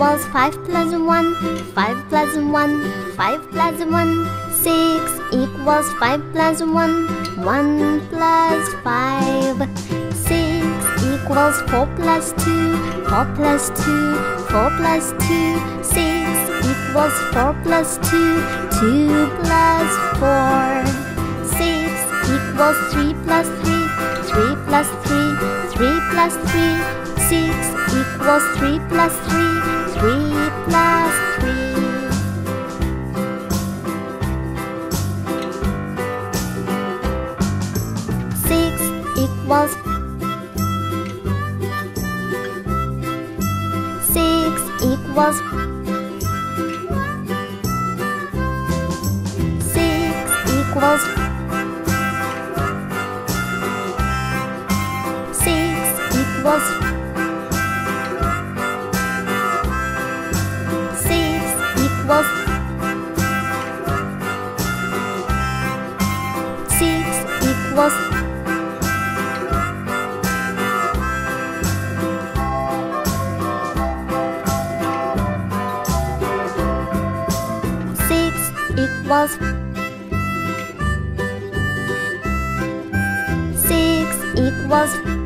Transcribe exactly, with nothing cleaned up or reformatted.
equals five plus one, five plus one, five plus one. Six equals five plus one, one plus five. Six equals four plus two, four plus two, four plus two. Six equals four plus two, two plus four. Six equals three plus three, three plus three, three plus three. Six equals three plus three, three plus three. Six equals Six equals Six equals Six equals Six equals Six equals equals Six equals